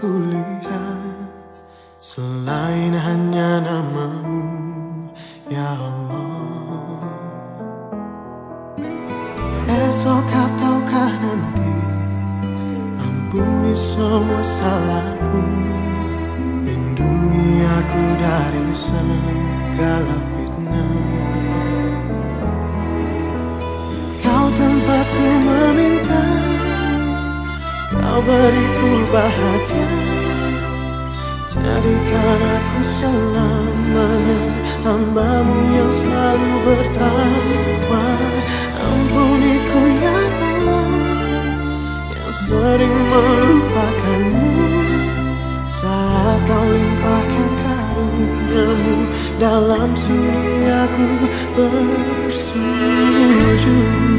kulihat selain hanya namamu, ya Allah. Esok ataukah nanti, ampuni semua salahku, lindungi aku dari segala fitnah. Kau tempatku meminta, kau beriku bahagia, jadikan aku selamanya hamba-Mu yang selalu bertakwa. Ampuniku ya Allah, yang sering melupakan-Mu saat Kau limpahkan karunia-Mu dalam sunyi aku bersujud.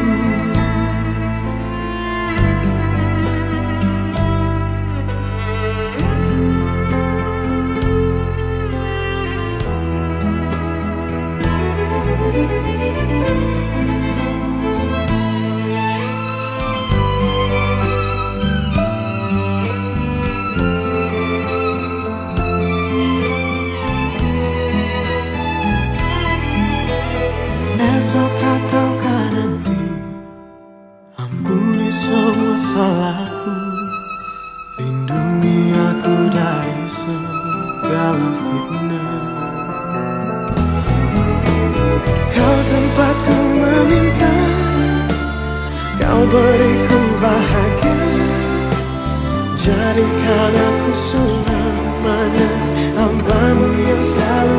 Esok ataukah nanti, ampuni semua salahku, lindungi aku dari segala fitnah. Kau tempatku meminta, Kau beriku bahagia, jadikan aku selamanya hamba-Mu yang selalu